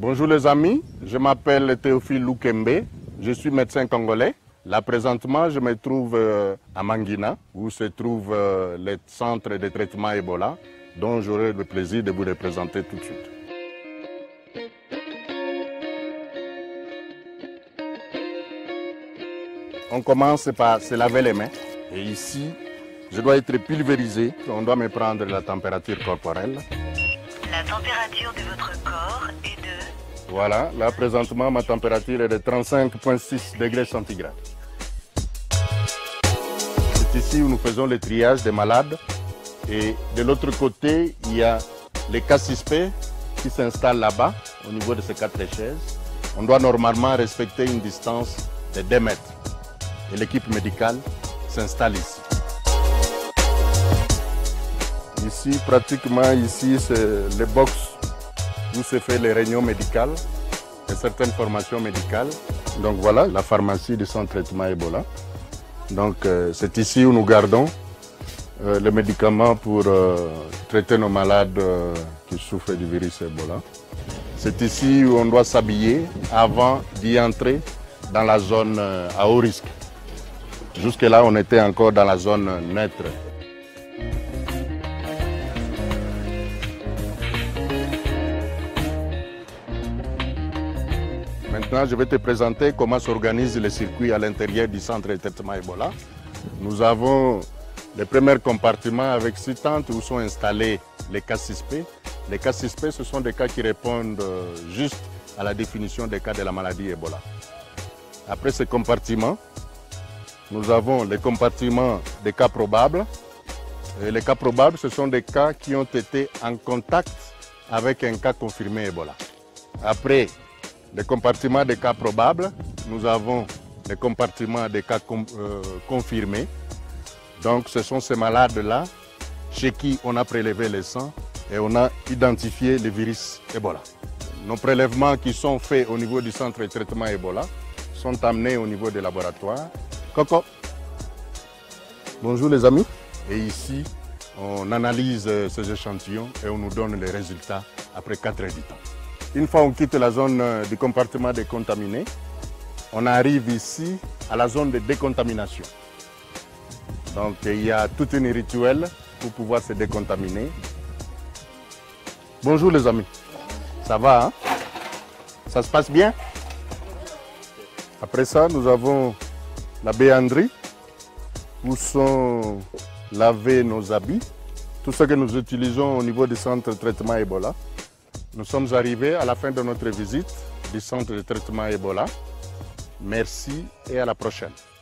Bonjour les amis, je m'appelle Théophile Loukembe, je suis médecin congolais. Là présentement, je me trouve à Mangina, où se trouve le centre de traitement Ebola, dont j'aurai le plaisir de vous le présenter tout de suite. On commence par se laver les mains. Et ici, je dois être pulvérisé. On doit me prendre la température corporelle. La température de votre corps est de... Voilà, là présentement, ma température est de 35,6 degrés centigrades. C'est ici où nous faisons le triage des malades. Et de l'autre côté, il y a les cas suspects qui s'installent là-bas, au niveau de ces 4 chaises. On doit normalement respecter une distance de 2 mètres. Et l'équipe médicale s'installe ici. Ici, pratiquement, ici, c'est le box où se fait les réunions médicales et certaines formations médicales. Donc voilà, la pharmacie du centre de traitement Ebola. Donc c'est ici où nous gardons les médicaments pour traiter nos malades qui souffrent du virus Ebola. C'est ici où on doit s'habiller avant d'y entrer dans la zone à haut risque. Jusque-là, on était encore dans la zone neutre. Maintenant, je vais te présenter comment s'organisent les circuits à l'intérieur du centre de traitement Ebola. Nous avons les premiers compartiments avec 6 tentes où sont installés les cas suspects. Les cas suspects, ce sont des cas qui répondent juste à la définition des cas de la maladie Ebola. Après ces compartiments, nous avons les compartiments des cas probables. Et les cas probables, ce sont des cas qui ont été en contact avec un cas confirmé Ebola. Après les compartiments des cas probables, nous avons les compartiments des cas confirmés. Donc ce sont ces malades-là chez qui on a prélevé le sang et on a identifié le virus Ebola. Nos prélèvements qui sont faits au niveau du centre de traitement Ebola sont amenés au niveau des laboratoires. Coco. Bonjour les amis. Et ici, on analyse ces échantillons et on nous donne les résultats après 4 heures du temps. Une fois on quitte la zone du compartiment des contaminés, on arrive ici à la zone de décontamination. Donc il y a tout un rituel pour pouvoir se décontaminer. Bonjour les amis. Ça va, hein? Ça se passe bien? Après ça, nous avons la béanderie où sont lavés nos habits, tout ce que nous utilisons au niveau du centre de traitement Ebola. Nous sommes arrivés à la fin de notre visite du centre de traitement Ebola. Merci et à la prochaine.